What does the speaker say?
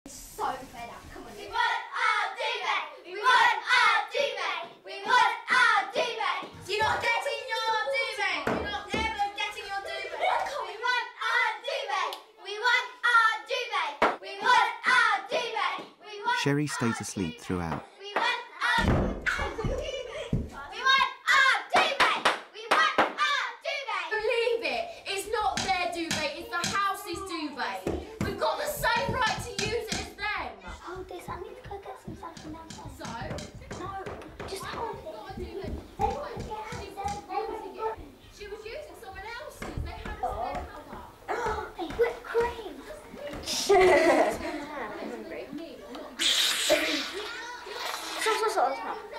So fed up. Come on. We want our duvet. We want our duvet. We want our duvet. You're not getting your duvet. You're not ever getting your duvet. We want our duvet. We want our duvet. We want our duvet. We want. Sherry stayed asleep throughout. We want our duvet. We want our duvet. We want our duvet. Believe it. It's not their duvet. It's the house's duvet. We've got the same right to use it as them. Hold this. I need to go get some stuff from downstairs. So? No, just hold it. She was using someone else's. They had a spare cover. Oh, whipped cream. Stop.